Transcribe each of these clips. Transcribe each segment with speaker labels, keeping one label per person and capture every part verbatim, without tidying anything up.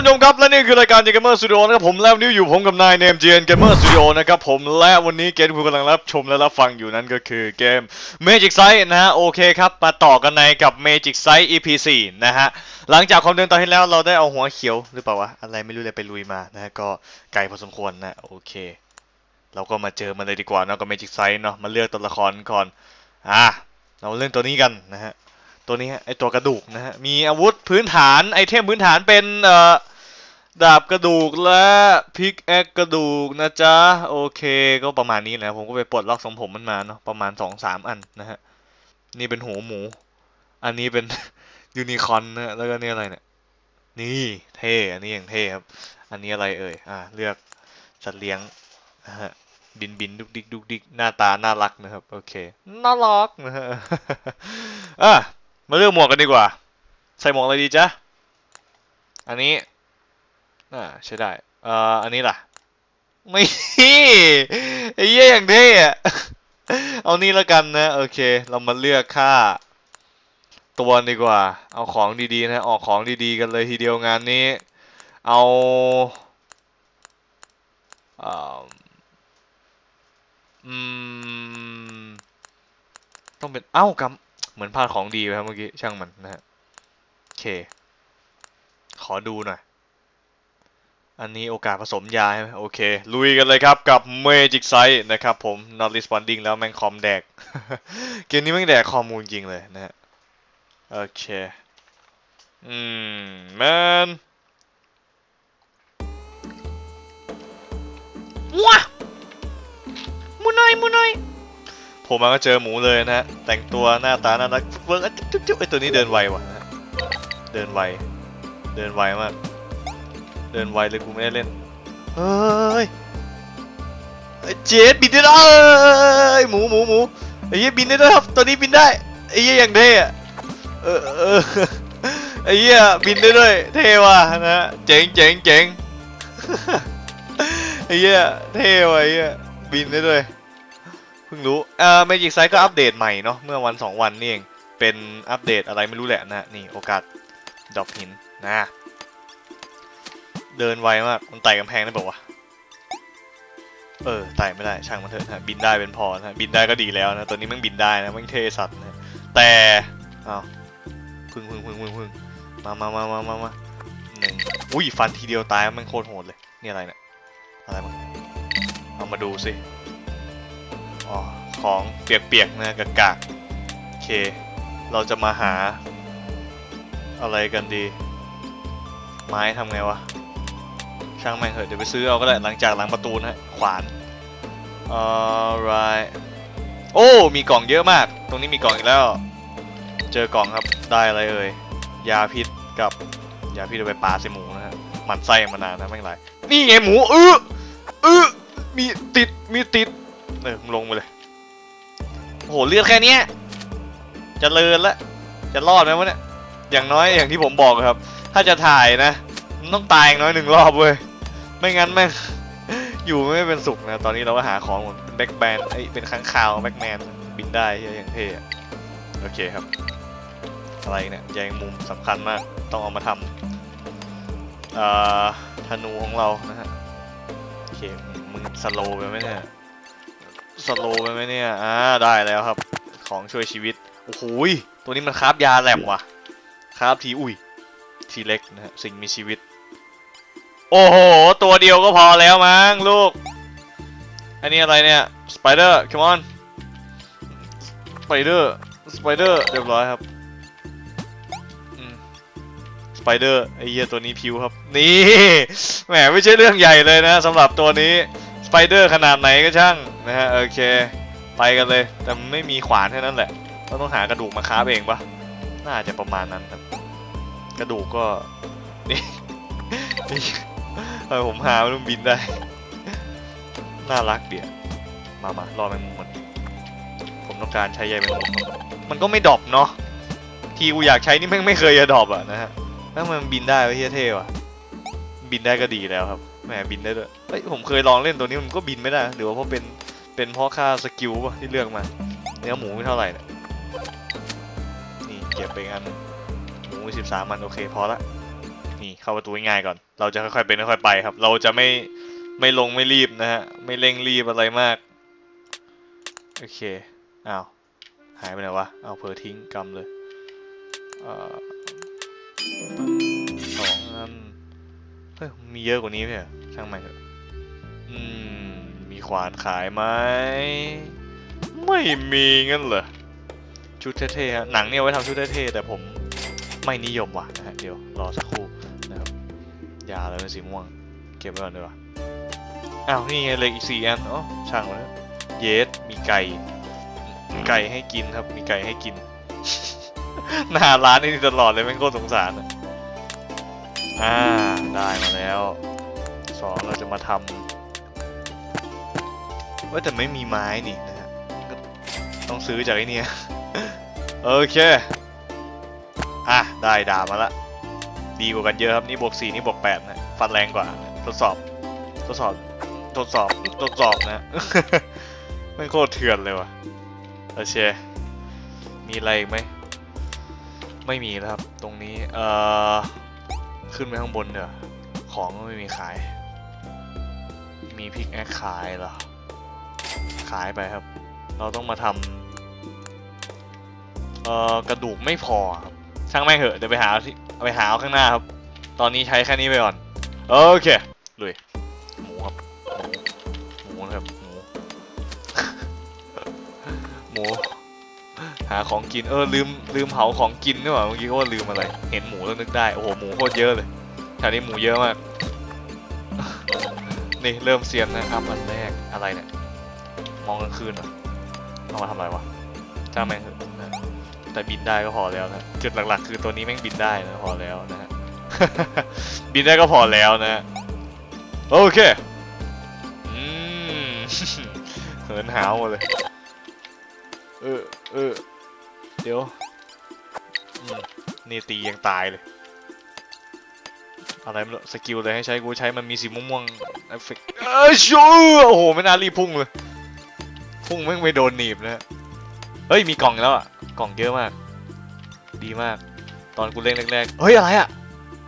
Speaker 1: ผู้ชมครับและนี่คือรายการ Gamer Studio นะครับผมแล้วนิ้วอยู่ผมกับนายเนม จี เอ็น Gamer Studio นะครับผมและวันนี้เกมที่คุณกำลังรับชมและรับฟังอยู่นั้นก็คือเกม Magic Sight นะฮะโอเคครับมาต่อกันในกับ Magic Sight อี พี สี่ นะฮะหลังจากความเดินตอนที่แล้วเราได้เอาหัวเขียวหรือเปล่าวะอะไรไม่รู้เลยไปลุยมานะฮะก็ไกลพอสมควรนะโอเคเราก็มาเจอมันเลยดีกว่าเนาะกับ Magic Sight เนาะมาเลือกตัวละครก่อนอ่ะเราเล่นตัวนี้กันนะฮะตัวนี้ไอตัวกระดูกนะฮะมีอาวุธพื้นฐานไอเทมพื้นฐานเป็นเอ่อดาบกระดูกและพิกแอคกระดูกนะจ๊ะโอเคก็ประมาณนี้นะผมก็ไปปลดล็อกทรงผมมันมาเนาะประมาณ สองสาม อันนะฮะนี่เป็นหูหมูอันนี้เป็น ยูนิคอร์นนะแล้วก็นี่อะไรเนี่ยนี่เท่อันนี้อย่างเท่ครับอันนี้อะไรเอ่ยอ่าเลือกสัตว์เลี้ยงนะฮะบินบินดุกดิกดุกดิกหน้าตาน่ารักนะครับโอเคน่ารักนะฮะ อ่ะมาเลือกหมวกกันดีกว่าใส่หมวกอะไรดีจ๊ะอันนี้อ่าใช้ได้เอ่ออันนี้ล่ะไม่ไอ้เหี้ยอย่างเท่อะเอานี่แล้วกันนะโอเคเรามาเลือกค่าตัวดีกว่าเอาของดีๆนะออกของดีๆกันเลยทีเดียวงานนี้เอาอืมต้องเป็นเอ้ากำเหมือนพลาดของดีไปครับเมื่อกี้ช่างมันนะฮะโอเคขอดูหน่อยอันนี้โอกาสผสมยาใช่ไหมโอเคลุยกันเลยครับกับ Magic Sight นะครับผม not responding แล้วแม่งคอมแดก เกมนี้แม่งแดกข้อมูลจริงเลยนะฮะโอเคอืมแมนว้ามูนอยมูนอยผมมาก็เจอหมูเลยนะฮะแต่งตัวหน้าตาน่ารักเวิร์กจุ๊บจุ๊บไอตัวนี้เดินไวว่ะนะเดินไวเดินไวมากเดินไวเลยกูไม่ได้เล่นเฮ้ยเจ็ดบินได้เลยหมูหมูหมูไอ้เหี้ยบินได้ด้วยครับตัวนี้บินได้ไอ้เหี้ยอย่างเท่อะเออเออไอ้เหี้ยบินได้ด้วยเท่ว่ะนะเจ๋งเจ๋งเจ๋งไอ้เหี้ยเท่ว่ะไอ้เหี้ยบินได้ด้วยเพิ่งรู้เอ่อ Magic Sight ก็อัปเดตใหม่เนาะเมื่อวันสองวันนี่เองเป็นอัปเดตอะไรไม่รู้แหละนะนี่โอกาสดอกหินนะเดินไวมากมันไต่กำแพงได้บอกว่าเออไต่ไม่ได้ช่างมันเถอะนะบินได้เป็นพอนะบินได้ก็ดีแล้วนะตัวนี้มันบินได้นะมันเท่สัตว์นะแต่อ้าวพึ่งพึ่งพึ่งพึ่งพึ่งมามามามามามาหนึ่งอุ้ยฟันทีเดียวตายมันโคตรโหดเลยนี่อะไรเนี่ยอะไรมั้งเอามาดูสิอ๋อของเปียกๆนะกากากโอเคเราจะมาหาอะไรกันดีไม้ทำไงวะช่างแม่งเหอะเดี๋ยวไปซื้อเอาก็ได้หลังจากหลังประตูนะฮะขวาน alright โอ้มีกล่องเยอะมากตรงนี้มีกล่องอีกแล้วเจอกล่องครับได้อะไรเอ่ยยาพิษกับยาพิษเอาไปปาใส่หมูนะฮะมันไส้มานานนะแม่งไรนี่ไงหมูเออเออมีติดมีติดเออลงไปเลยโอ้โหเลือดแค่นี้จะเลินละจะรอดไหมวะเนี่ยอย่างน้อยอย่างที่ผมบอกครับถ้าจะถ่ายนะต้องตายอย่างน้อยหนึ่งรอบเว้ยไม่งั้นแม่งอยู่ไม่เป็นสุขนะตอนนี้เราก็หาของเหมือนเป็นแบ็คแบนไอ้เป็นค้างคาวแบ็คแมนบินได้อย่างเท่โอเคครับอะไรเนี่ยแยงมุมสำคัญมากต้องเอามาทำอ่าธนูของเรานะฮะโอเคมึงสโลว์ไปไหมเนี่ยสโลว์ไปไหมเนี่ยอ่าได้แล้วครับของช่วยชีวิตโอ้โหตัวนี้มันคราฟยาแหลมว่ะคราฟทีอุ้ยทีเล็กนะฮะสิ่งมีชีวิตโอ้โหตัวเดียวก็พอแล้วมั้งลูกอันนี้อะไรเนี่ยสไปเดอร์คัมออนสไปเดอร์สไปเดอร์เรียบร้อยครับสไปเดอร์ไอ้เหี้ยตัวนี้พิวครับนี่แหมไม่ใช่เรื่องใหญ่เลยนะสำหรับตัวนี้สไปเดอร์ขนาดไหนก็ช่างนะฮะโอเคไปกันเลยแต่ไม่มีขวานแค่นั้นแหละเราต้องหากระดูกมาค้าเองปะน่าจะประมาณนั้นครับกระดูกก็นี่เออผมหามันบินได้น่ารักเดี๋ยวมามารอแมงมุมมันผมต้องการใช้ใยแมงมุมมันก็ไม่ดรอปเนาะทีกูอยากใช้นี่แม่งไม่เคยจะดรอปอ่ะนะฮะแล้วมันบินได้เฮียเท่ว่ะบินได้ก็ดีแล้วครับแหมบินได้ด้วยเฮ้ยผมเคยลองเล่นตัวนี้มันก็บินไม่ได้หรือว่าเพราะเป็นเป็นเพราะค่าสกิลป่ะที่เลือกมาเนื้อหมูไม่เท่าไหร่เนี่ยนี่เก็บไปงั้นหมูสิบสามมันโอเคพอละนี่เข้าประตูง่ายก่อนเราจะค่อยๆเป็นค่อยๆไปครับ เราจะไม่ไม่ลงไม่รีบนะฮะไม่เร่งรีบอะไรมากโอเคอ้าวหายไปไหนวะเอาเผลอทิ้งกำเลยเอ่อสองอันเฮ้ยมีเยอะกว่านี้ไหมช่างมันเถอะอืมมีขวานขายไหมไม่มีงั้นเหรอชุดเท่ๆฮะหนังเนี่ยไว้ทำชุดเท่ๆแต่ผมไม่นิยมว่ะนะฮะเดี๋ยวรอสักครู่นะครับยาแล้วเป็นสีม่วงเก็บไว้ก่อนดีกว่าอ้าวนี่ไงเหล็กอีกสี่อันอ๋อช่างมันแล้วเยสมีไก่ไก่ให้กินครับมีไก่ให้กิน หน้าร้านนี่ตลอดเลยแม่งโคตรสงสารนะอ่าได้มาแล้วสองเราจะมาทำว่าแต่ไม่มีไม้นี่นะฮะก็ต้องซื้อจากไอ้นี่ โอเคอ่ะได้ดาบมาละดีกว่ากันเยอะครับนี่บวกสี่นี่บวกแปดนะฟันแรงกว่าทดสอบทดสอบทดสอบทดสอบนะ แม่งโคตรเถื่อนเลยว่ะโอเคมีอะไรอีกไหมไม่มีแล้วครับตรงนี้เอ่อขึ้นไปข้างบนเดี๋ยวของก็ไม่มีขายมีพิกแอคขายเหรอขายไปครับเราต้องมาทำเอ่อกระดูกไม่พอครับช่างแม่งเหอะเดี๋ยวไปหาที่ไปหาเอาข้างหน้าครับตอนนี้ใช้แค่นี้ไปก่อนโอเคลุยหมูครับหมูครับหมู หมูหาของกินเออลืมลืมเผาของกินด้วยว่ะเมื่อกี้ก็ว่าลืมอะไรเห็นหมูแล้วนึกได้โอ้โหหมูโคตรเยอะเลยแถวนี้หมูเยอะมาก นี่เริ่มเซียนนะครับอันแรกอะไรเนี่ยมองกลางคืนเหรอเอามาทำอะไรวะจ้าแม่งเถอะนะแต่บินได้ก็พอแล้วนะจุดหลักๆคือตัวนี้แม่งบินได้นะพอแล้วนะฮะ บินได้ก็พอแล้วนะโอเคอืม เหินหาวหมดเลยเออเออเดี๋ยวนี่ตียังตายเลยอะไรไม่รู้สกิลเลยให้ใช้กูใช้มันมีสีม่วงๆเอฟเฟกต์เอ้ยชูโอ้โหไม่น่ารีบพุ่งเลยพุ่งแม่งไม่โดนหนีบนะเฮ้ยมีกล่องแล้วอ่ะกล่องเยอะมากดีมากตอนกูเล่นแรกๆเฮ้ยอะไรอ่ะ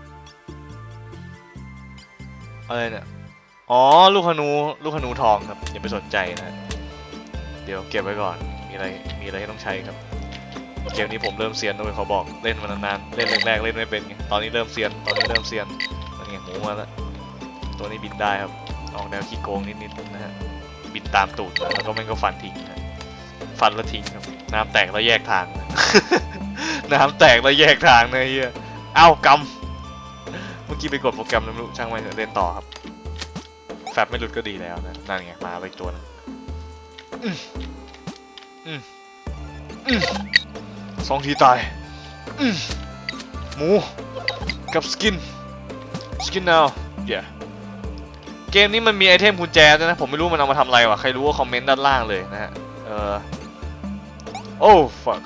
Speaker 1: อะไรเนี่ยอ๋อลูกธนูลูกธนูทองครับอย่าไปสนใจนะเดี๋ยวเก็บไว้ก่อนมีอะไรมีอะไรที่ต้องใช้ครับเกมนี้ผมเริ่มเซียนด้วยเขาบอกเล่นมานานๆเล่นแรกๆเล่นไม่เป็นไงตอนนี้เริ่มเซียนตอนนี้เริ่มเซียนนั่นไงหมูมาแล้วตัวนี้บินได้ครับออกแนวขี้โกงนิดๆนะฮะบินตามตูดแล้วก็มันก็ฟันทิ้งนะฟันแล้วทิ้งครับน้ำแตกแล้วแยกทาง น้ำแตกแล้วแยกทางนะเฮียเอ้ากำเมื่อกี้ไปกดโปรแกรมแล้วไม่รู้ช่างมันเถอะเล่นต่อครับแฟบไม่หลุดก็ดีแล้วนะนั่นไงมาไปตัวนึงอืมอืมอืมสองทีตายอืมหมูกับสกินสกิน now yeah เกมนี้มันมีไอเทมกุญแจด้วยนะผมไม่รู้มันเอามาทำอะไรวะใครรู้ว่าคอมเมนต์ด้านล่างเลยนะฮะเออโอ้ fuck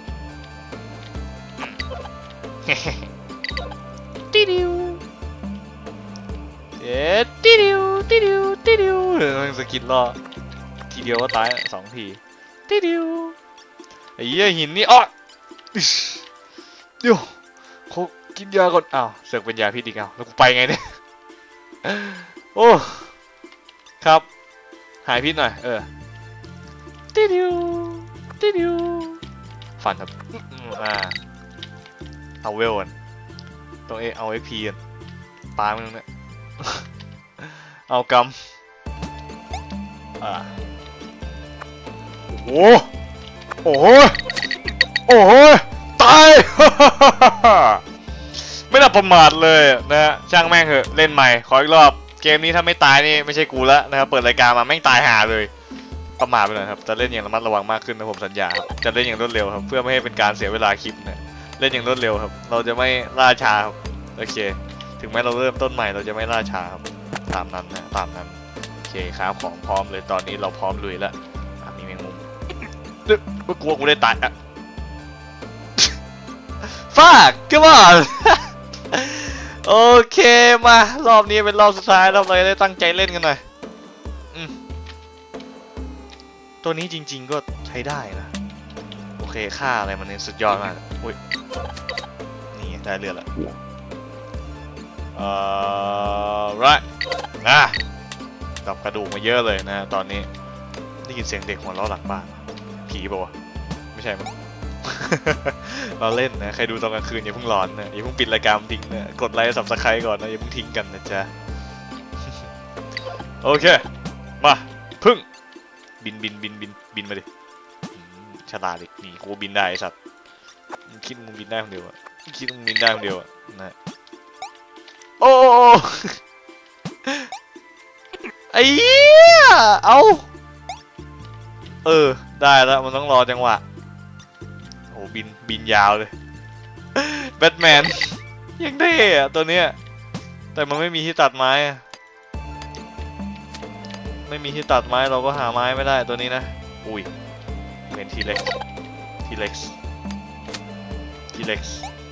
Speaker 1: ติดิวเอ๊ะติดิวติดิวติดิวมันสกินรอทีเดียวก็ตายสองทีติดิวไอ้เหี้ยหินนี่อ๋อเดี๋ยวเขากินยาก่อนอ้าวเสือกเป็นยาพิษอีกอ้าวแล้วกูไปไงเนี่ยโอ้ครับหายพิษหน่อยเออติดิวติดิวฟันครับอ่าเอาเวลกันต้องเอเอาเอ็กพีกันปามันเนี่ยเอากำอ่าโอ้โอ้โหโอ้โหตาย ไม่น่าประมาทเลยนะฮะช่างแม่งเหอะเล่นใหม่ขออีกรอบเกมนี้ถ้าไม่ตายนี่ไม่ใช่กูแล้วนะครับเปิดรายการมาแม่งตายหาเลยประมาทไปหน่อยครับจะเล่นอย่างระมัดระวังมากขึ้นนะผมสัญญาครับจะเล่นอย่างรวดเร็วครับเพื่อไม่ให้เป็นการเสียเวลาคลิปนะเล่นอย่างรวดเร็วครับเราจะไม่ล่าช้าครับโอเคถึงแม้เราเริ่มต้นใหม่เราจะไม่ล่าช้าครับตามนั้นนะตามนั้นโอเคครับของพร้อมเลยตอนนี้เราพร้อมลุยแล้วมีแมงมุมก็กลัวกูได้ตายอ่ะฟากก็ว่าโอเคมารอบนี้เป็นรอบสุดท้ายรอบเราได้ตั้งใจเล่นกันหน่อยตัวนี้จริงๆก็ใช้ได้นะโอเคค่าอะไรมันเนี่ยสุดยอดมากอุ้ยนี่ได้เลือดละเออ่อไรอ่ะดับกระดูกมาเยอะเลยนะตอนนี้ได้ยินเสียงเด็กหัวเราะหลังบ้านผีป่าวะไม่ใช่มั้ง เราเล่นนะใครดูตอนกลางคืนอย่าเพิ่งหลอนนะอย่าเพิ่งปิดรายการทิ้งนะกดไลค์สับสไครต์ก่อนนะอย่าเพิ่งทิ้งกันนะจ๊ะ โอเคมาพึ่งบินบินบินบินบินมาดิฉลาดดินี่กูบินได้สัตว์คิดมึงบินได้คนเดียวอะคิดมึงบินได้คนเดียวอะนะโอ้ไอ้เหี้ยเอาเออได้แล้วมันต้องรอจังหวะโอ้บินบินยาวเลยแบทแมนยังได้อะตัวเนี้ยแต่มันไม่มีที่ตัดไม้ไม่มีที่ตัดไม้เราก็หาไม้ไม่ได้ตัวนี้นะอุ้ยเป็นทีเล็กทีเล็กทีเล็ก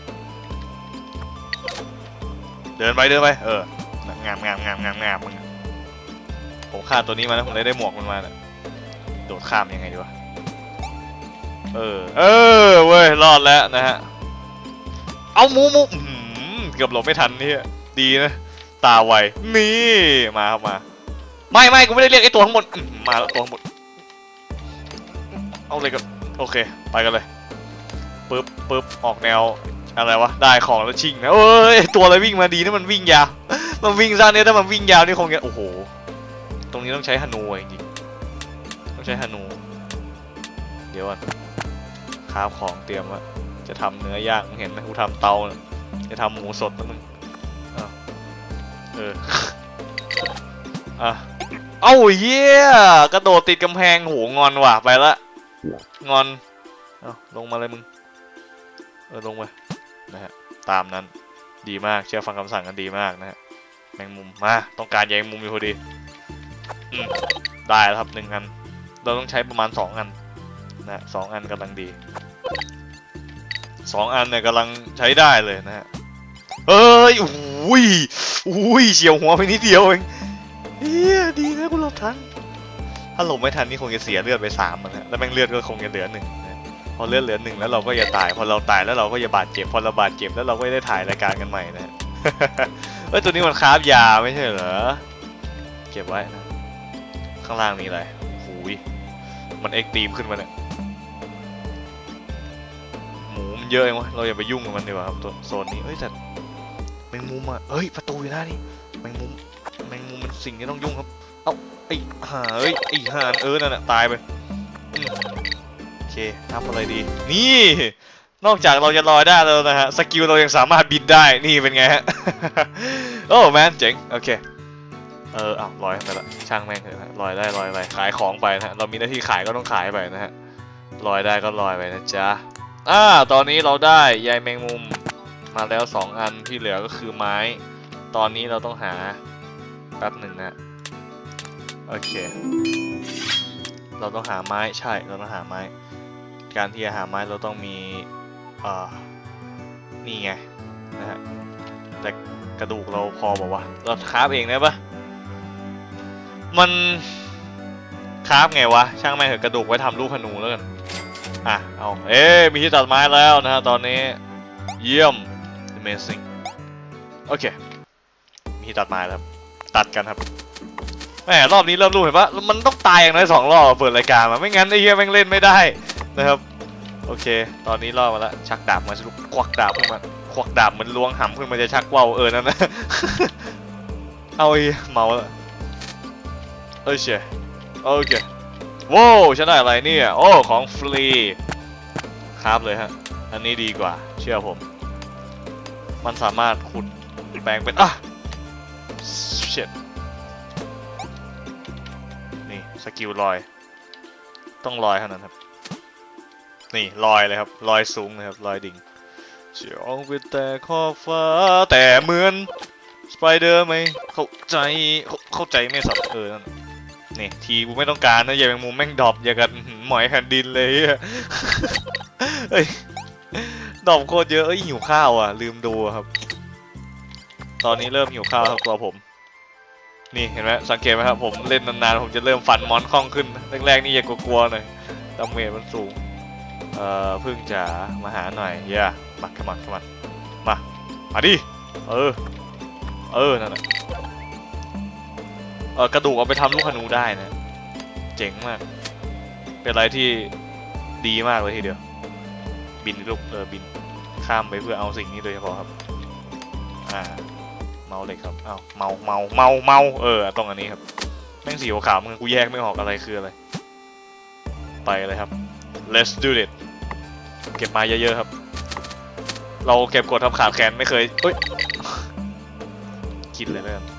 Speaker 1: เดินไปเดินไปเอองามงามงามงามงามมึงผมฆ่าตัวนี้มาแล้วผมเลยได้หมวกมันมาเนี่ยโดดข้ามยังไงดีวะเออเออเว้ยรอดแล้วนะฮะเอาหมูหมูเกือบหลบไม่ทันนี่ดีนะตาไวนี่มาครับมาไม่ไม่กูไม่ได้เรียกไอ้ตัวข้างบนมาแล้วตัวข้างบนเอาเลยกันโอเคไปกันเลยปึ๊บปึ๊บออกแนวอะไรวะได้ของแล้วชิงนะเอ้ยตัวอะไรวิ่งมาดีนี่มันวิ่งยาวมันวิ่งสั้นเนี่ยถ้ามันวิ่งยาวนี่คงจะโอ้โหตรงนี้ต้องใช้ฮานูจริงๆต้องใช้ฮานูเดี๋ยวก่อนคราฟของเตรียมว่าจะทำเนื้อย่างเห็นไหมกูทำเตาจะทำหมูสดนะมึงเอออ่ะเอ้าเหี้ยกระโดดติดกำแพงโหงอนว่ะไปละงอนเอาลงมาเลยมึงเออลงไปนะฮะตามนั้นดีมากเชื่อฟังคำสั่งกันดีมากนะฮะแมงมุมมาต้องการแยงมุมอยู่พอดีอืมได้แล้วครับหนึ่งอันเราต้องใช้ประมาณสองอันนะสองอันกำลังดีสองอันเนี่ยกำลังใช้ได้เลยนะฮะเอ้ยอุ้ยอุ้ยเฉียวหัวไปนิดเดียวเองเฮียดีนะกูหลบทันถ้าหลบไม่ทันนี่คงจะเสียเลือดไปสามนะแล้วแม่งเลือดก็คงจะเหลือหนึ่งพอเลือดเหลือหนึ่งแล้วเราก็จะตายพอเราตายแล้วเราก็จะบาดเจ็บพอเราบาดเจ็บแล้วเราก็ได้ถ่ายรายการกันใหม่นะ เฮ้ยตัวนี้มันคราฟยาไม่ใช่เหรอเก็บไว้นะข้างล่างมีอะไรหูยมันเอ็กตีมขึ้นมาเนี่ยหมูมันเยอะเองวะเราอย่าไปยุ่งกับมันดีกว่าครับตัวโซนนี้เฮ้ยแต่แมงมุมอ่ะเฮ้ยประตูอยู่หน้านี่แมงมุมแมงมุมมันสิ่งที่ต้องยุ่งครับเอ้าไอ้ห่าเอ้ยไอ้ห่านเออนั่นแหละตายไปโอเคทำอะไรดีนี่นอกจากเราจะลอยได้แล้วนะฮะสกิลเรายังสามารถบินได้นี่เป็นไงฮะ โอ้แมนเจ๋งโอเคเออเอาลอยไปละช่างแม่งเถอะลอยได้ลอยไปขายของไปนะฮะเรามีหน้าที่ขายก็ต้องขายไปนะฮะลอยได้ก็ลอยไปนะจ๊ะอ่าตอนนี้เราได้ใยแมงมุมมาแล้วสองอันที่เหลือก็คือไม้ตอนนี้เราต้องหาแป๊บหนึ่งนะโอเคเราต้องหาไม้ใช่เราต้องหาไม้การที่จะหาไม้เราต้องมีเอ่อนี่ไงนะฮะแต่กระดูกเราพอบอกว่าเราคราฟเองได้ปะมันคราฟไงวะช่างแม่งเถอะกระดูกไว้ทำลูกธนูแล้วกันอ่ะเอาเอ๊มีที่ตัดไม้แล้วนะฮะตอนนี้เยี่ยม amazing โอเคมีที่ตัดไม้แล้วตัดกันครับแหมรอบนี้เริ่มรู้เห็นปะมันต้องตายอย่างน้อยสองรอบเปิดรายการมาไม่งั้นไอ้เหี้ยแม่งเล่นไม่ได้นะครับโอเคตอนนี้รอบมาแล้วชักดาบมาสรุปควักดาบขึ้นมาควักดาบเหมือนล้วงหำขึ้นมาจะชักว่าวเออนั่นนะ เอาไอ้เมาแล้วเออเชียโอเคว้าวฉันได้อะไรเนี่ยโอ้ของฟรีครับเลยฮะอันนี้ดีกว่าเชื่อผมมันสามารถขุดแปลงเป็นอ่ะเช็ดนี่สกิลลอยต้องลอยเท่านั้นครับนี่ลอยเลยครับลอยสูงเลยครับลอยดิ่งเฉียวไปแต่ขอบฟ้าแต่เหมือนสไปเดอร์ไหมเข้าใจเข้าใจไม่สับเออนั่นนี่ทีกูไม่ต้องการนะอย่าแมงมุมแม่งดรอปอย่ากันหมอยแผ่นดินเลยเฮ้ยดรอปโคตรเยอะเอ้ยหิวข้าวอ่ะลืมดูครับตอนนี้เริ่มหิวข้าวครับตัวผมนี่เห็นไหมสังเกตไหมครับผมเล่นนานๆผมจะเริ่มฟันมอนคล่องขึ้นแรกๆนี่อย่ากลัวๆหน่อยดาเมจมันสูงเอ่อพึ่งจ๋ามาหาหน่อยเย่มาขมันขมันมามาดิเออเออนั่นแหละเออกระดูกเอาไปทำลูกธนูได้นะเจ๋งมากเป็นอะไรที่ดีมากเลยทีเดียวบินลูกเออบินข้ามไปเพื่อเอาสิ่งนี้โดยเฉพาะครับอ่าเมาเลยครับอ้าวเมาเมาเมาเมาเออตรงอันนี้ครับแม่งสีขาวๆมึงกูแยกไม่ออกอะไรคืออะไรไปเลยครับ let's do it เก็บมาเยอะๆครับเราเก็บกดทำขาดแขนไม่เคยเอ้ยกินเลยเริ่ม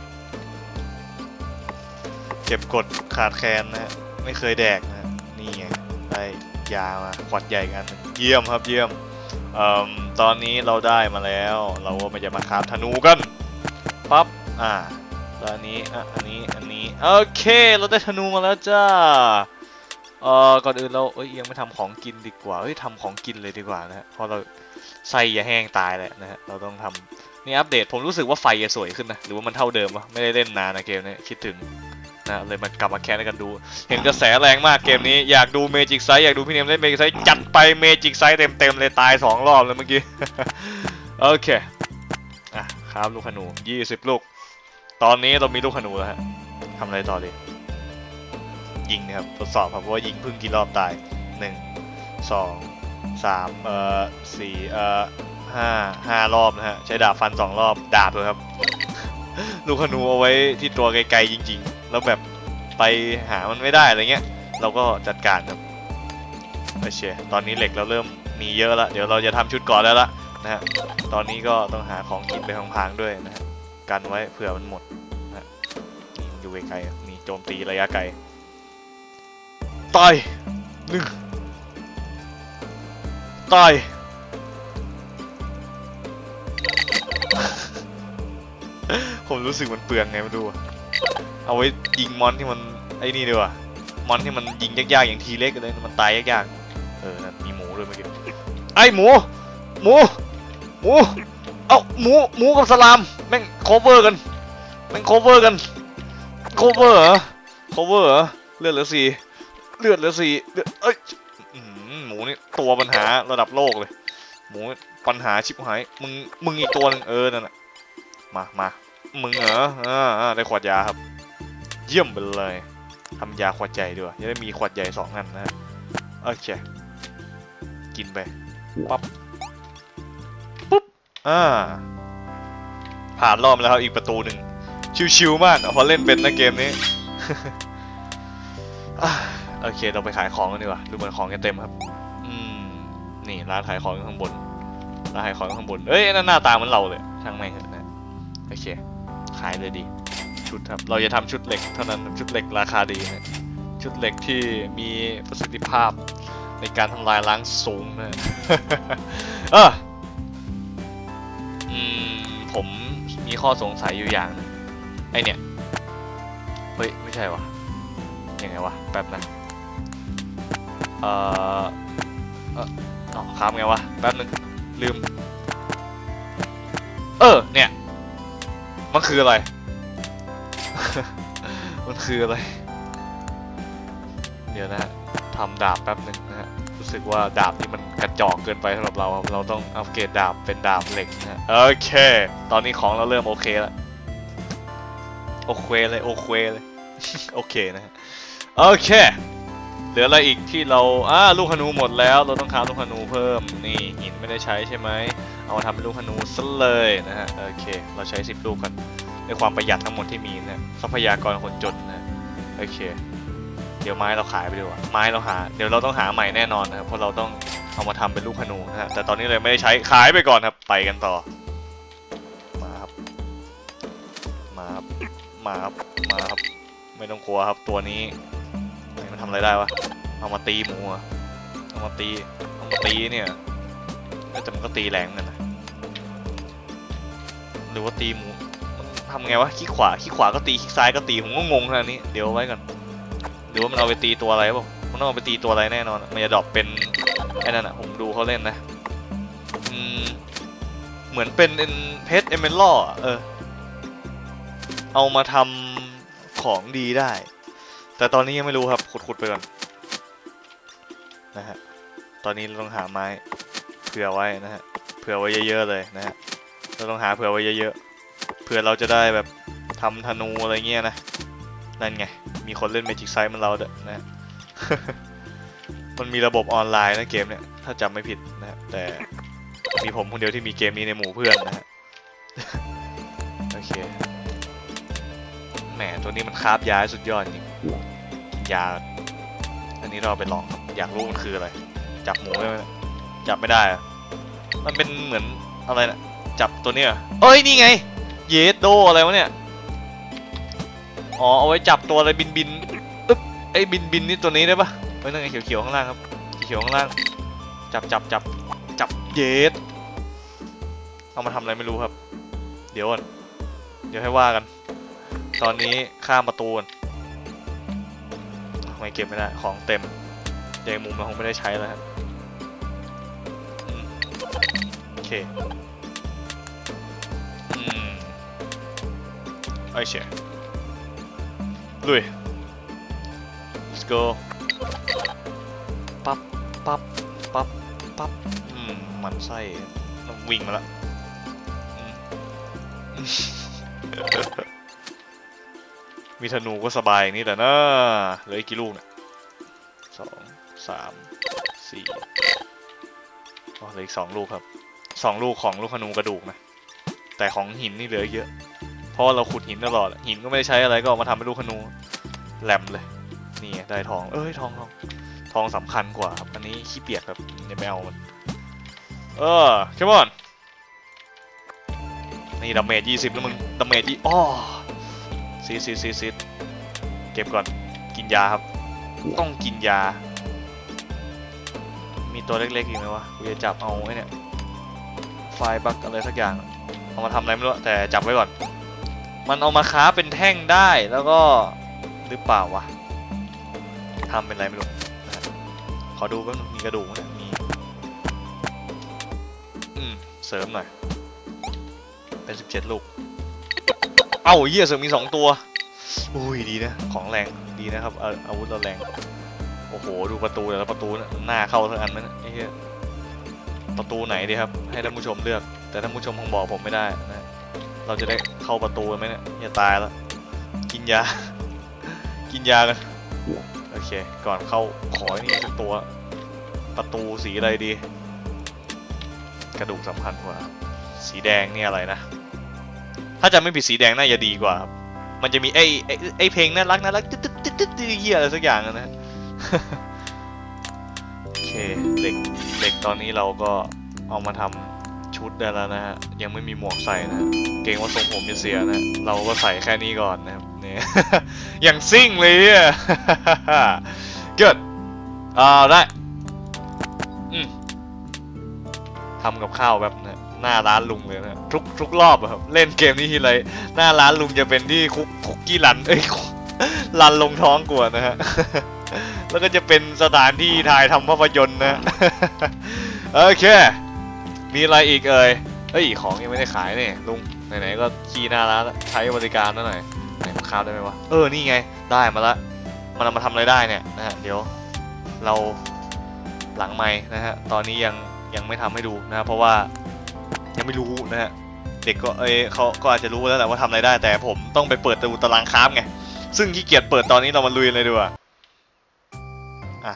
Speaker 1: เก็บกดขาดแขนนะไม่เคยแดกนะนี่ไงได้ยามาขวดใหญ่กันเยี่ยมครับเยี่ยมเอ่อตอนนี้เราได้มาแล้วเราก็มาจะมาคราฟธนูกันปั๊บอ่าแล้วอันนี้อ่ะอันนี้อันนี้โอเคเราได้ธนูมาแล้วจ้าเอ่อก่อนอื่นเราเอ้ยยังไม่ทำของกินดีกว่าเฮ้ยทำของกินเลยดีกว่านะฮะเพราะเราไส้จะแห้งตายแหละนะฮะเราต้องทำนี่อัปเดตผมรู้สึกว่าไฟจะสวยขึ้นนะหรือว่ามันเท่าเดิมวะไม่ได้เล่นนานนะเกมนี้คิดถึงนะเลยมากลับมาแคสกันดูเห็นกระแสแรงมากเกมนี้อยากดูเมจิกไซส์อยากดูพี่เนมเล่นเมจิกไซส์จัดไปเมจิกไซส์เต็มๆเลยตายสองรอบเลยเมื่อกี้ โอเคอ่ะครับลูกขนูยี่สิบลูกตอนนี้เรามีลูกขนูแล้วฮะทำอะไรต่อดียิงนะครับทดสอบครับว่ายิงพึ่งกี่รอบตายหนึ่งสองสามเอ่อสี่เอ่อห้าห้ารอบนะฮะใช้ดาบฟันสองรอบดาบเลยครับ ลูกขนูเอาไว้ที่ตัวไกลๆจริงๆแล้วแบบไปหามันไม่ได้อะไรเงี้ยเราก็จัดการครับโอเคตอนนี้เหล็กเราเริ่มมีเยอะแล้วเดี๋ยวเราจะทำชุดก่อนแล้วละนะฮะตอนนี้ก็ต้องหาของกินไปพังๆด้วยนะฮะกันไว้เผื่อมันหมดนะนี่มันอยู่ไกลๆนี่โจมตีระยะไกลตายหนึ่งตายผมรู้สึกมันเปลืองไงมาดูเอาไว้ยิงมอนที่มันไอ้นี่ดีกว่ามอนที่มันยิงยากๆอย่างทีเล็กเลยมันตายยากๆเออมีหมูด้วยเมื่อกี้ไอ้หมูหมูหมูเอ้าหมูหมูกับสลามแม่งโคเวอร์กันแม่งโคเวอร์กันโคเวอร์เหรอโคเวอร์เหรอเลือดเหลือสี่เลือดเหลือสี่เลือดเอ้ยหมูนี่ตัวปัญหาระดับโลกเลยหมูปัญหาชิบหายมึงมึงอีกตัวนึงเออนั่นแหละมามามึงเหรออ่าได้ขวดยาครับเยี่ยมไปเลยทำยาขวดใหญ่ด้วยจะได้มีขวดใหญ่สองอันนะโอเคกินไปปั๊บปุ๊บอ่าผ่านรอบแล้วครับอีกประตูหนึ่งชิวๆมากพอเล่นเป็นนะเกมนี้โอเคเราไปขายของกันดีกว่าดูเหมือนของจะเต็มครับอืมนี่ร้านขายของอยู่ข้างบนร้านขายของอยู่ข้างบนเอ้ยนั่นหน้าตาเหมือนเราเลยช่างแม่งเถอะนะโอเคขายเลยดีชุดครับเราจะทำชุดเหล็กเท่านั้นชุดเหล็กราคาดีนะชุดเหล็กที่มีประสิทธิภาพในการทำลายล้างสูงนะ เอออืมผมมีข้อสงสัยอยู่อย่างนึงไอเนี่ยเฮ้ยไม่ใช่วะยังไงวะแป๊บนะเอ่อเอออ๋อค้างไงวะแป๊บนึงลืมเออเนี่ยมันคืออะไร มันคืออะไรเดี๋ยวนะทำดาบแป๊บนึงนะฮะรู้สึกว่าดาบนี่มันกระจอกเกินไปสำหรับเราเราต้องอัปเกรดดาบเป็นดาบเหล็กนะโอเคตอนนี้ของเราเริ่มโอเคแล้วโอเคเลยโอเคเลยโอเคนะฮะโอเคเหลืออะไรอีกที่เราอ่าลูกธนูหมดแล้วเราต้องค้าลูกธนูเพิ่มนี่หินไม่ได้ใช้ใช่ไหมเอามาทำเป็นลูกธนูซะเลยนะฮะโอเคเราใช้สิบลูกกันด้วยความประหยัดทั้งหมดที่มีนะทรัพยากรคนจนนะโอเคเดี๋ยวไม้เราขายไปดีกว่าไม้เราหาเดี๋ยวเราต้องหาใหม่แน่นอนนะครับเพราะเราต้องเอามาทำเป็นลูกธนูนะฮะแต่ตอนนี้เลยไม่ได้ใช้ขายไปก่อนครับไปกันต่อมาครับมาครับมาครับมาครับไม่ต้องกลัวครับตัวนี้มันทำอะไรได้วะเอามาตีหมูเอามาตีเอามาตีเนี่ยแต่มันก็ตีแรงกันนะหรือว่าตีหมูมันทำไงวะขี้ขวาขี้ขวาก็ตีขี้ซ้ายก็ตีผมก็งงขนาดนี้เดี๋ยวไว้ก่อนหรือว่ามันเอาไปตีตัวอะไรป่ะมันต้องเอาไปตีตัวอะไรแน่นอนมันจะดรอปเป็นไอ้นั่นอ่ะผมดูเขาเล่นนะอืมเหมือนเป็นเพชรเอเมอรัลด์เออเอามาทำของดีได้แต่ตอนนี้ยังไม่รู้ครับขุดๆไปก่อนนะฮะตอนนี้เราต้องหาไม้เผื่อไว้นะฮะเผื่อไว้เยอะๆเลยนะฮะเราต้องหาเผื่อไว้เยอะๆผื่อเราจะได้แบบทำธนูอะไรเงี้ยนะนั่นไงมีคนเล่น Magic Sight มันเราเด้อนะ มันมีระบบออนไลน์นะเกมเนี่ยถ้าจำไม่ผิดนะแต่มีผมคนเดียวที่มีเกมนี้ในหมู่เพื่อนนะฮะ โอเคแหมตัวนี้มันคาบยาสุดยอดจริงยาอันนี้เราไปลองครับอยากรู้มันคืออะไรจับหมูได้ไหมจับไม่ได้อะมันเป็นเหมือนอะไรนะจับตัวเนี้ยเอ้ยนี่ไงเยสโดอะไรวะเนี่ยอ๋อเอาไว้จับตัวอะไรบินบินอึ๊บไอ้บินบินนี่ตัวนี้ได้ปะไว้นั่งไอ้เขียวๆข้างล่างครับเขียวๆข้างล่างจับจับจับจับเยสเอามาทำอะไรไม่รู้ครับเดี๋ยวก่อนเดี๋ยวให้ว่ากันตอนนี้ข้ามประตูกันไม่เก็บไม่ได้ของเต็มใยมุมเราคงไม่ได้ใช้แล้วครับโอเคอืมไอ้เชี่ยลุย let's go ปั๊บปั๊บปั๊บปั๊บอืมมันไส้ต้องวิ่งมาแล้วมีธนูก็สบายอย่างนี้แต่นะเหลืออีกกี่ลูกเนี่ยสองสามสี่อ๋อเหลืออีกสองลูกครับสองลูกของลูกธนูกระดูกนะแต่ของหินนี่เหลือเยอะเพราะเราขุดหินตลอดหินก็ไม่ได้ใช้อะไรก็เอามาทำเป็นลูกธนูแหลมเลยนี่ได้ทองเอ้ยทองทองทองสำคัญกว่าครับอันนี้ขี้เปียกครับอย่าไปเอามันเออเข้มอนนี่ดาเมจยี่สิบแล้วมึงดาเมจยี่อ้อซีซีซีซีเก็บก่อนกินยาครับต้องกินยามีตัวเล็กๆอีกไหมวะกูจะจับเอาไอ้เนี่ยไฟบักอะไรสักอย่างเอามาทำอะไรไม่รู้แต่จับไว้ก่อนมันเอามาค้าเป็นแท่งได้แล้วก็หรือเปล่าวะทำเป็นอะไรไม่รู้ขอดูก็มีกระดูกนะมีอืมเสริมหน่อยเป็นสิบเจ็ดลูกเอ้าเหี้ยเสริมมีสองตัวอุ้ยดีนะของแรงดีนะครับอาวุธเราแรงโอ้โหดูประตูแต่ละประตูนะหน้าเข้าทั้งอันนั้นไอ้เหี้ยประตูไหนดีครับให้ท่านผู้ชมเลือกแต่ท่านผู้ชมคงบอกผมไม่ได้นะเราจะได้เข้าประตูไหมเนี่ยอย่าตายแล้วกินยา กินยากันโอเคก่อนเข้าขอนี่สักตัวประตูสีอะไรดีกระดูกสำคัญกว่าสีแดงนี่อะไรนะถ้าจะไม่ผิดสีแดงน่าจะดีกว่าครับมันจะมีไอ้ไอ้ไอ้เพลงน่ารักน่ารักตึ๊ดตึ๊ดตึ๊ดตึ๊ดเหี้ยอะไรสักอย่างนะ โอเคเหล็กเหล็กตอนนี้เราก็เอามาทำชุดได้แล้วนะฮะยังไม่มีหมวกใส่นะเกรงว่าทรงผมจะเสียนะเราก็ใส่แค่นี้ก่อนนะครับนี่ อย่างซิ่งเลยอ่ะ เกิดอ่าได้อืมทำกับข้าวแบบนะหน้าร้านลุงเลยนะทุกทุกรอบครับเล่นเกมนี้ทีไรหน้าร้านลุงจะเป็นที่คุกคุกกี้รันเอ้ยรันลงท้องกลัวนะฮะ แล้วก็จะเป็นสถานที่ถ่ายทำภาพยนตร์นะ โอเคมีอะไรอีกเอ่ยเฮ้ยของยังไม่ได้ขายเนี่ยลุงไหนๆก็ขี่หน้าร้านใช้บริการหน่อยไหนมันข้าวได้ไหมวะเออนี่ไงได้มาละมันเอามาทำอะไรได้เนี่ยนะฮะเดี๋ยวเราหลังไมค์นะฮะตอนนี้ยังยังไม่ทำให้ดูนะเพราะว่ายังไม่รู้นะฮะเด็กก็เอ้ยเขาก็อาจจะรู้แล้วแหละว่าทำอะไรได้แต่ผมต้องไปเปิดดูตารางคราฟไงซึ่งขี้เกียจเปิดตอนนี้เรามาลุยเลยดีกว่าอ่ะ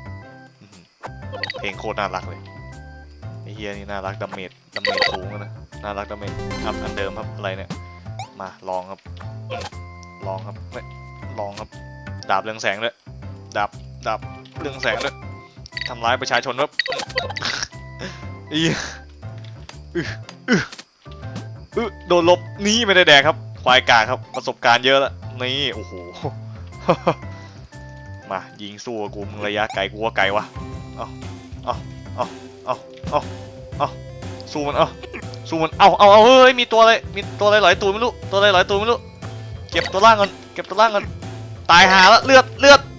Speaker 1: เพลงโคตรน่ารักเลยไอ้เฮียนี่น่ารักดาเมจดาเมจสูงนะน่ารักดาเมจอัพอันเดิมครับอะไรเนี่ยมาลองครับลองครับไม่ลองครับดาบเรืองแสงด้วยดาบดาบเรืองแสงด้วยทำร้ายประชาชนครับอีอืออืออือโดนลบนี่ไม่ได้แดงครับควายกาครับประสบการณ์เยอะแล้วนี่โอ้โห มายิงสู้กับกูมึงระยะไกลกูว่าไกลวะเอาเอาเอาเอาเอาเอาสู้มันเอาสู้มันเอาเอาเอาเฮ้ยมีตัวอะไรมีตัวอะไรหลายตัวไม่รู้ตัวอะไรหลายตัวไม่รู้เก็บตัวล่างก่อนเก็บตัวล่างก่อนตายหาแล้วเลือดเลือด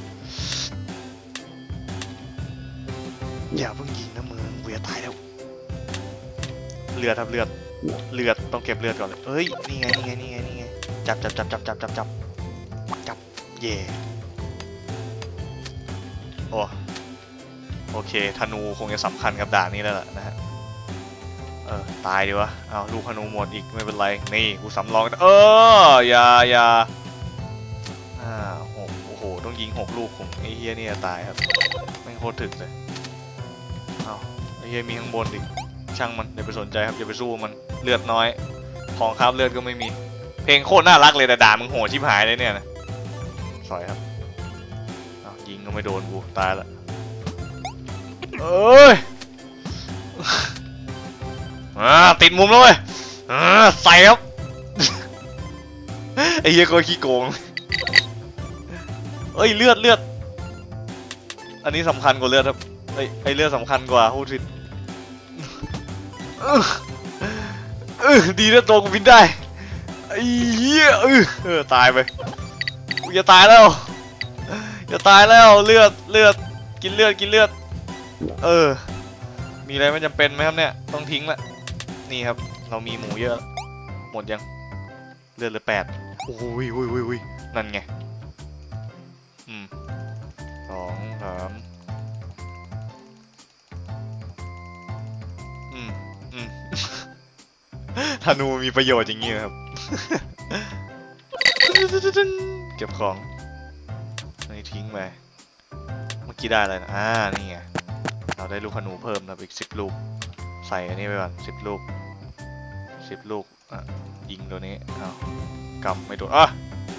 Speaker 1: อย่าเพิ่งยิงนะมึงกูจะตายแล้วเลือดครับเลือดเลือดต้องเก็บเลือดก่อนเลยเฮ้ยนี่ไงนี่ไงนี่ไงนี่ไงจับจับจับจับจับจับจับจับเย่โอ้โอเคธนูคงจะสำคัญกับด่านนี้แล้วล่ะนะฮะเออตายดีวะเอาลูกธนูหมดอีกไม่เป็นไรนี่กูสำรองเอออย่าอย่าอ่าหกโอ้โหต้องยิงหกลูกของไอ้เฮียนี่จะตายครับไม่โคตรถึกเลยเอาไอ้เฮียมีข้างบนดิช่างมันอย่าไปสนใจครับอย่าไปสู้มันเลือดน้อยของครับเลือดก็ไม่มีเพลงโคตรน่ารักเลยแต่ด่ามึงโหดชิบหายเลยเนี่ยนะสอยครับเอายิงก็ไม่โดนกูตายละเอ้ยอ่าติดมุมแล้วเว้ยอ่าใส่ครับไอ้เหี้ยโคตรขี้โกงเอ้ยเลือดเลือดอันนี้สำคัญกว่าเลือดครับไอ้ไอ้เลือดสำคัญกว่าพูดผิดเออดีนะตัวกูบินได้ไอ้เหี้ยเออเออตายไปกูจะตายแล้วจะตายแล้วเลือดเลือดกินเลือดกินเลือดเออมีอะไรไม่จำเป็นไหมครับเนี่ยต้องทิ้งละนี่ครับเรามีหมูเยอะหมดยังเลือดเหลือแปดโอ้ยโอ้ยโอ้ยโอ้ยนั่นไงอืมสองสามอืมอืมธนูมีประโยชน์อย่างงี้ครับเก็บของไม่ทิ้งไปเมื่อกี้ได้อะไรนะอ่านี่ไงเราได้ลูกธนูเพิ่มนะอีกสิบลูกใส่อันนี้ไปก่อนสิบลูกสิบลูกอ่ะยิงตัวนี้เอากำไม่โดนอ่ะ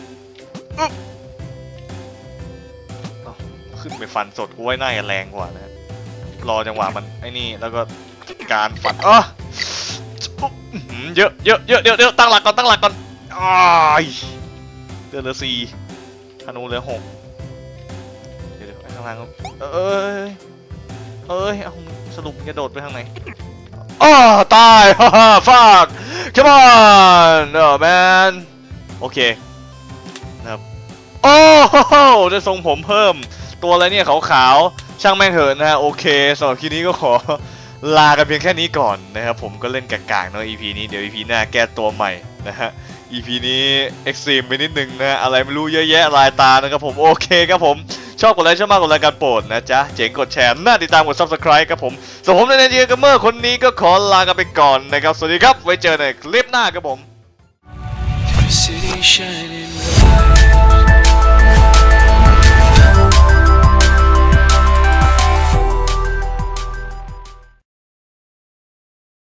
Speaker 1: ขึ้นไปฟันสดกูไว้หน้าจะแรงกว่านะรอจังหวะมันไอ้นี่แล้วก็การฟันอ่ะเยอะเยอะเยอะเดี๋ยวเดี๋ยวตั้งหลักก่อนตั้งหลักก่อนอ้ายเดือดเหลือสี่ธนูเหลือหกเดี๋ยวเดี๋ยวไอ้ข้างล่างเอ้ยเอ้ยเอาสรุปจะโดดไปทางไหนอ้อตายฮ่าฮ่าฟาด come on เออแมนโอเคนะครับโอ้โหได้ทรงผมเพิ่มตัวอะไรเนี่ยขาวๆช่างแม่งเถอะนะฮะโอเคสำหรับคลิปนี้ก็ขอลากันเพียงแค่นี้ก่อนนะครับผมก็เล่นกากๆเนาะ อี พี นี้เดี๋ยว อี พี หน้าแก้ตัวใหม่นะฮะ อี พี นี้เอ็กซ์ตรีมไปนิดนึงนะอะไรไม่รู้เยอะแยะลายตานะครับผมโอเคครับผมชอบกดไลค์ชอบมากกดไลค์กันโปรดนะจ๊ะเจ๋งกดแชร์น่าติดตามกด ซับสไครบ์ ครับผมส่วนผมในเนเจียเกมเมอร์คนนี้ก็ขอลากันไปก่อนนะครับสวัสดีครับไว้เจอในคลิปหน้าครับผม